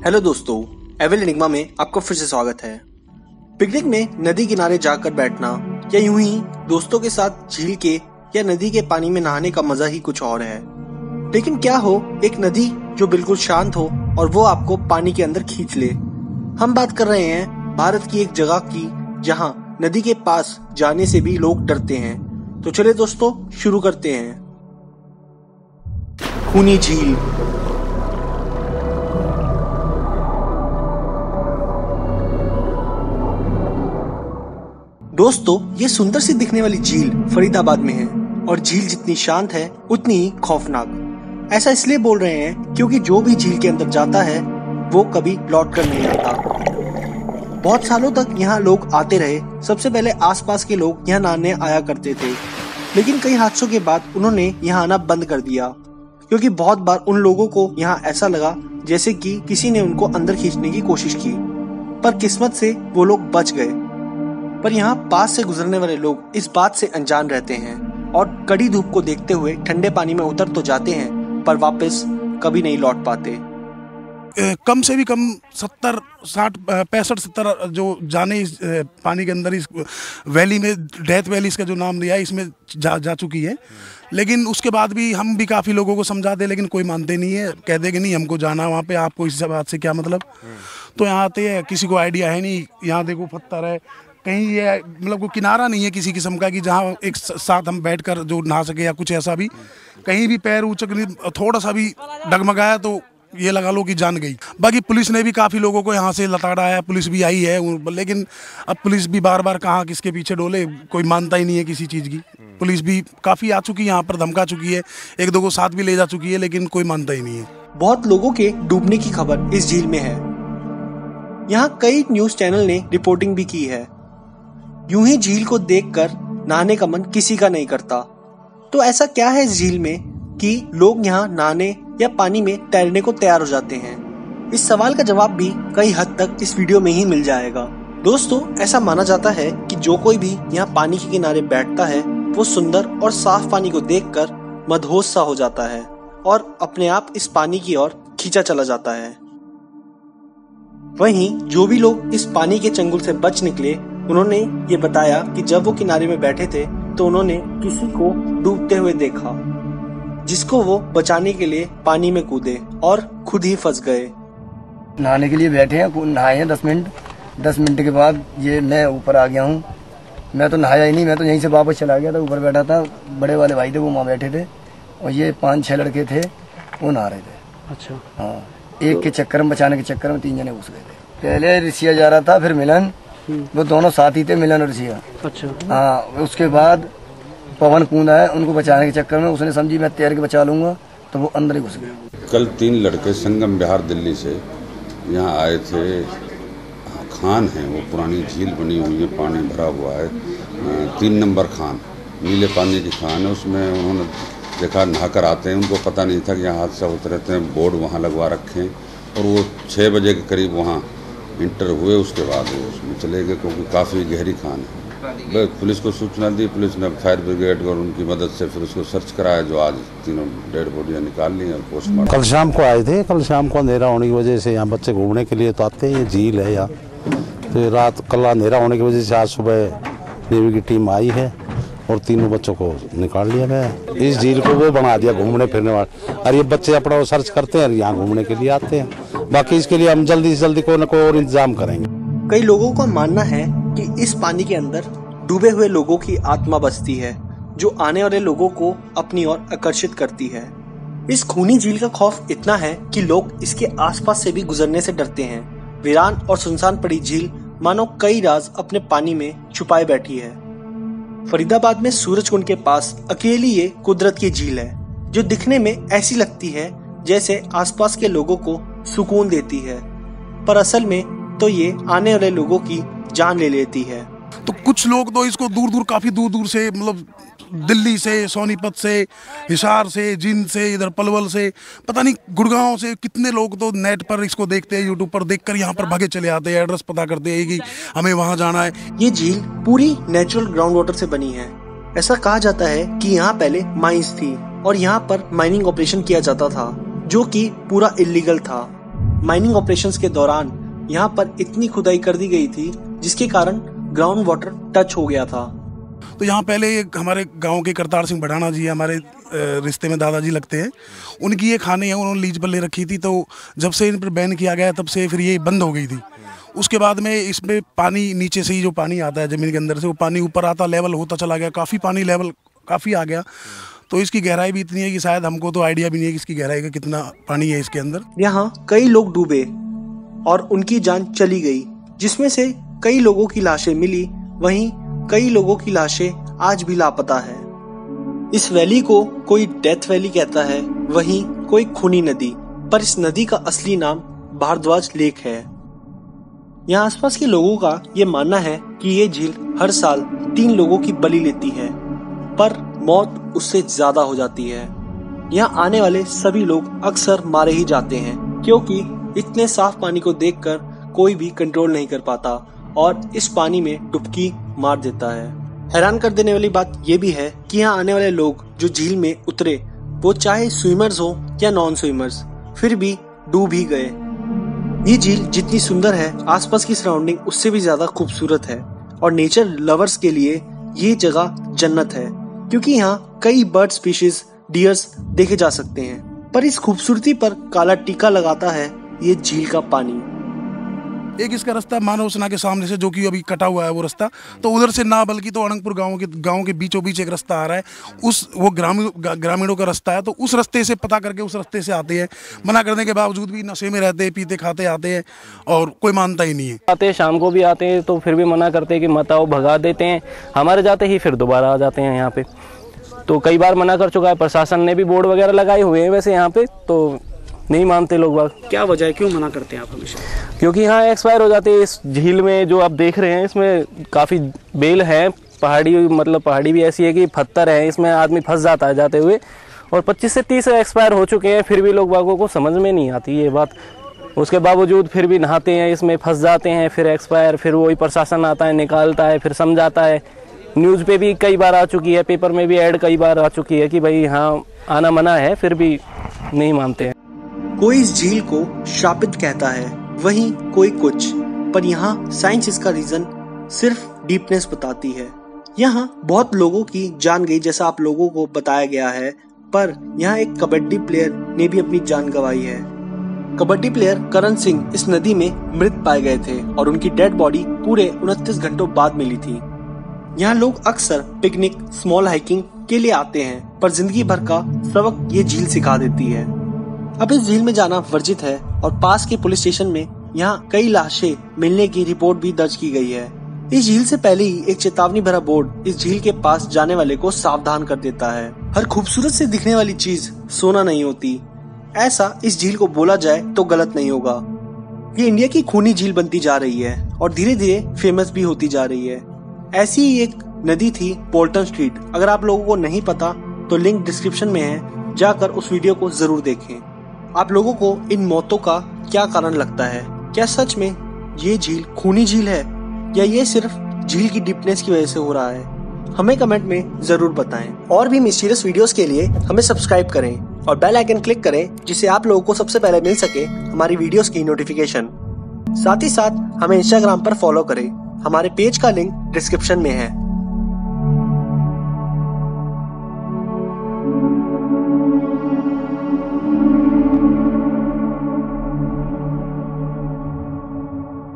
Hello दोस्तों, evil enigma में आपका फिर से स्वागत है। पिकनिक में नदी किनारे जाकर बैठना या यूं ही दोस्तों के साथ झील के या नदी के पानी में नहाने का मजा ही कुछ और है। लेकिन क्या हो एक नदी जो बिल्कुल शांत हो और वो आपको पानी के अंदर खींच ले। हम बात कर रहे हैं भारत की एक जगह की जहां नदी के पास जाने से भी लोग डरते हैं। तो चले दोस्तों शुरू करते हैं। खूनी झील। दोस्तों ये सुंदर सी दिखने वाली झील फरीदाबाद में है और झील जितनी शांत है उतनी ही खौफनाक। ऐसा इसलिए बोल रहे हैं क्योंकि जो भी झील के अंदर जाता है वो कभी लौट कर नहीं आता। बहुत सालों तक यहाँ लोग आते रहे। सबसे पहले आसपास के लोग यहाँ नहाने आया करते थे, लेकिन कई हादसों के बाद उन्होंने यहाँ आना बंद कर दिया क्योंकि बहुत बार उन लोगों को यहाँ ऐसा लगा जैसे कि किसी ने उनको अंदर खींचने की कोशिश की, पर किस्मत से वो लोग बच गए। पर यहाँ पास से गुजरने वाले लोग इस बात से अनजान रहते हैं और कड़ी धूप को देखते हुए ठंडे पानी में उतर तो जाते हैं पर वापस कभी नहीं लौट पाते। कम से भी कम 70, 60, 65, 70 जो जाने इस पानी के अंदर इस वैली में, डेथ वैली इसका जो नाम दिया है, इसमें जा चुकी है। लेकिन उसके बाद भी हम भी काफ़ी लोगों को समझाते लेकिन कोई मानते नहीं है। कहते कि नहीं हमको जाना वहाँ पे, आपको इस बात से क्या मतलब। तो यहाँ आते हैं, किसी को आइडिया है नहीं। यहाँ देखो पत्थर है, कहीं ये मतलब कोई किनारा नहीं है किसी किस्म का कि जहाँ एक साथ हम बैठकर जो नहा सके या कुछ ऐसा भी। कहीं भी पैर ऊंचक थोड़ा सा भी डगमगाया तो ये लगा लो कि जान गई। बाकी पुलिस ने भी काफ़ी लोगों को यहाँ से लताड़ा है, पुलिस भी आई है, लेकिन अब पुलिस भी बार बार कहाँ किसके पीछे डोले, कोई मानता ही नहीं है किसी चीज़ की। पुलिस भी काफ़ी आ चुकी है यहाँ पर, धमका चुकी है, एक दो को साथ भी ले जा चुकी है, लेकिन कोई मानता ही नहीं है। बहुत लोगों के डूबने की खबर इस झील में है। यहाँ कई न्यूज चैनल ने रिपोर्टिंग भी की है। यूं ही झील को देखकर नहाने का मन किसी का नहीं करता। तो ऐसा क्या है इस झील में कि लोग यहाँ नहाने या पानी में तैरने को तैयार हो जाते हैं? इस सवाल का जवाब भी कई हद तक इस वीडियो में ही मिल जाएगा। दोस्तों ऐसा माना जाता है कि जो कोई भी यहाँ पानी के किनारे बैठता है वो सुंदर और साफ पानी को देखकर मदहोश सा हो जाता है और अपने आप इस पानी की ओर खींचा चला जाता है। वहीं जो भी लोग इस पानी के चंगुल से बच निकले, उन्होंने ये बताया कि जब वो किनारे में बैठे थे तो उन्होंने किसी को डूबते हुए देखा, जिसको वो बचाने के लिए पानी में कूदे और खुद ही फंस गए। नहाने के लिए बैठे हैं, नहाए हैं 10 मिनट के बाद ये मैं ऊपर आ गया हूँ। मैं तो नहाया ही नहीं, मैं तो यहीं से वापस चला गया था। ऊपर बैठा था, बड़े वाले भाई थे वो वहाँ बैठे थे और ये 5-6 लड़के थे वो नहा रहे थे। अच्छा हाँ, एक के चक्कर में, बचाने के चक्कर में 3 जने घुस गए थे। पहले ऋषिया जा रहा था, फिर मिलन, वो दोनों साथ ही थे, मिलन और ऋषिया। अच्छा हाँ, उसके बाद पवन कूदा है, उनको बचाने के चक्कर में उसने समझी मैं तैर के बचा लूंगा तो वो अंदर ही घुस गया। कल 3 लड़के संगम बिहार दिल्ली से यहाँ आए थे। खान है वो, पुरानी झील बनी हुई है, पानी भरा हुआ है, 3 नंबर खान, नीले पानी की खान है। उसमें उन्होंने देखा नहाकर आते हैं, उनको पता नहीं था कि यहाँ हादसा होते रहते हैं। बोर्ड वहाँ लगवा रखे हैं और वो 6 बजे के करीब वहाँ इंटर हुए। उसके बाद वो उसमें चले गए क्योंकि काफ़ी गहरी खान है। पुलिस को सूचना दी, पुलिस ने फायर ब्रिगेड और उनकी मदद से फिर उसको सर्च कराया, जो आज 3 डेड बॉडियाँ निकाल ली और पोस्टमार्टम। कल शाम को आए थे। कल शाम को अंधेरा होने की वजह से यहाँ बच्चे घूमने के लिए तो आते हैं, ये झील है यहाँ। तो रात कल अंधेरा होने की वजह से आज सुबह नेवी की टीम आई है और 3 बच्चों को निकाल लिया गया। इस झील को वो बना दिया घूमने फिरने वाला, और ये बच्चे अपना वो सर्च करते हैं और यहाँ घूमने के लिए आते हैं। बाकी इसके लिए हम जल्दी से जल्दी कोई न कोई और इंतजाम करेंगे। कई लोगों का मानना है कि इस पानी के अंदर डूबे हुए लोगों की आत्मा बसती है, जो आने वाले लोगों को अपनी ओर आकर्षित करती है। इस खूनी झील का खौफ इतना है कि लोग इसके आसपास से भी गुजरने से डरते हैं। वीरान और सुनसान पड़ी झील मानो कई राज अपने पानी में छुपाए बैठी है। फरीदाबाद में सूरजकुंड के पास अकेली ये कुदरत की झील है, जो दिखने में ऐसी लगती है जैसे आसपास के लोगों को सुकून देती है, पर असल में तो ये आने वाले लोगों की जान ले लेती है। तो कुछ लोग तो इसको काफी दूर से, मतलब दिल्ली से, सोनीपत से, हिसार से, जींद से, इधर पलवल से, पता नहीं गुड़गांव से, कितने लोग तो नेट पर इसको देखते हैं, यूट्यूब पर देखकर यहाँ पर भागे चले आते हैं, एड्रेस पता करते हैं कि हमें वहाँ जाना है। ये झील पूरी नेचुरल ग्राउंड वाटर से बनी है। ऐसा कहा जाता है कि यहाँ पहले माइंस थी और यहाँ पर माइनिंग ऑपरेशन किया जाता था, जो कि पूरा इलीगल था। माइनिंग ऑपरेशंस के दौरान यहाँ पर इतनी खुदाई कर दी गई थी जिसके कारण ग्राउंड वाटर टच हो गया था। तो यहाँ पहले हमारे गांव के करतार सिंह बढ़ाना जी हमारे रिश्ते में दादाजी लगते हैं, उनकी ये खाने हैं, उन्होंने लीज पर ले रखी थी। तो जब से इन पर बैन किया गया तब से फिर ये बंद हो गई थी। उसके बाद में इसमें पानी नीचे से ही जो पानी आता है ज़मीन के अंदर से, वो पानी ऊपर आता, लेवल होता चला गया, काफ़ी पानी लेवल काफ़ी आ गया। तो इसकी गहराई भी इतनी है कि शायद हमको तो आइडिया भी नहीं है कि इसकी गहराई का कितना पानी है इसके अंदर। यहाँ कई लोग डूबे और उनकी जान चली गई, जिसमें से कई लोगों की लाशें मिली, वहीं कई लोगों की लाशें आज भी लापता है। इस वैली को कोई डेथ वैली कहता है, वहीं कोई खूनी नदी, पर इस नदी का असली नाम भारद्वाज लेक है। यहाँ आसपास के लोगों का ये मानना है कि ये झील हर साल 3 लोगों की बलि लेती है, पर मौत उससे ज्यादा हो जाती है। यहाँ आने वाले सभी लोग अक्सर मारे ही जाते हैं, क्योंकि इतने साफ पानी को देखकर कोई भी कंट्रोल नहीं कर पाता और इस पानी में डुबकी मार देता है। हैरान कर देने वाली बात यह भी है कि यहाँ आने वाले लोग जो झील में उतरे, वो चाहे स्विमर्स हो या नॉन स्विमर्स, फिर भी डूब ही गए। ये झील जितनी सुंदर है, आसपास की सराउंडिंग उससे भी ज्यादा खूबसूरत है और नेचर लवर्स के लिए ये जगह जन्नत है, क्योंकि यहाँ कई बर्ड स्पीशीज, डियर्स देखे जा सकते हैं। पर इस खूबसूरती पर काला टीका लगाता है ये झील का पानी। एक इसका रास्ता मानव सेना के सामने से, जो कि अभी कटा हुआ है वो रास्ता, तो उधर से ना बल्कि तो अनंगपुर गांव के बीचों बीच एक रास्ता आ रहा है, वो ग्रामीणों का रास्ता है। तो उस रास्ते से पता करके उस रास्ते से आते हैं, मना करने के बावजूद भी नशे में रहते हैं, पीते खाते आते हैं और कोई मानता ही नहीं है। आते हैं, शाम को भी आते हैं, तो फिर भी मना करते हैं कि मत आओ, भगा देते हैं। हमारे जाते ही फिर दोबारा आ जाते हैं यहाँ पे। तो कई बार मना कर चुका है, प्रशासन ने भी बोर्ड वगैरह लगाए हुए हैं वैसे यहाँ पे, तो नहीं मानते लोग बाग। क्या वजह है, क्यों मना करते हैं आप हमेशा? क्योंकि यहाँ एक्सपायर हो जाते हैं। इस झील में जो आप देख रहे हैं, इसमें काफ़ी बेल है, पहाड़ी भी ऐसी है कि पत्थर है, इसमें आदमी फंस जाता है जाते हुए, और 25 से 30 एक्सपायर हो चुके हैं, फिर भी लोग बागों को समझ में नहीं आती ये बात। उसके बावजूद फिर भी नहाते हैं, इसमें फंस जाते हैं, फिर एक्सपायर, फिर वही प्रशासन आता है, निकालता है, फिर समझाता है। न्यूज़ पे भी कई बार आ चुकी है, पेपर में भी ऐड कई बार आ चुकी है कि भाई यहाँ आना मना है, फिर भी नहीं मानते हैं। कोई इस झील को शापित कहता है, वहीं कोई कुछ, पर यहाँ साइंस इसका रीजन सिर्फ डीपनेस बताती है। यहाँ बहुत लोगों की जान गई, जैसा आप लोगों को बताया गया है, पर यहाँ एक कबड्डी प्लेयर ने भी अपनी जान गंवाई है। कबड्डी प्लेयर करण सिंह इस नदी में मृत पाए गए थे और उनकी डेड बॉडी पूरे 29 घंटों बाद मिली थी। यहाँ लोग अक्सर पिकनिक, स्मॉल हाइकिंग के लिए आते हैं, पर जिंदगी भर का सबक ये झील सिखा देती है। अब इस झील में जाना वर्जित है और पास के पुलिस स्टेशन में यहाँ कई लाशें मिलने की रिपोर्ट भी दर्ज की गई है। इस झील से पहले ही एक चेतावनी भरा बोर्ड इस झील के पास जाने वाले को सावधान कर देता है। हर खूबसूरत से दिखने वाली चीज सोना नहीं होती, ऐसा इस झील को बोला जाए तो गलत नहीं होगा। ये इंडिया की खूनी झील बनती जा रही है और धीरे धीरे फेमस भी होती जा रही है। ऐसी ही एक नदी थी पोल्टन स्ट्रीट। अगर आप लोगों को नहीं पता तो लिंक डिस्क्रिप्शन में है, जाकर उस वीडियो को जरूर देखें। आप लोगों को इन मौतों का क्या कारण लगता है? क्या सच में ये झील खूनी झील है या ये सिर्फ झील की डीपनेस की वजह से हो रहा है? हमें कमेंट में जरूर बताएं। और भी मिस्टीरियस वीडियोस के लिए हमें सब्सक्राइब करें और बेल आइकन क्लिक करें, जिससे आप लोगों को सबसे पहले मिल सके हमारी वीडियोस की नोटिफिकेशन। साथ ही साथ हमें इंस्टाग्राम पर फॉलो करें, हमारे पेज का लिंक डिस्क्रिप्शन में है।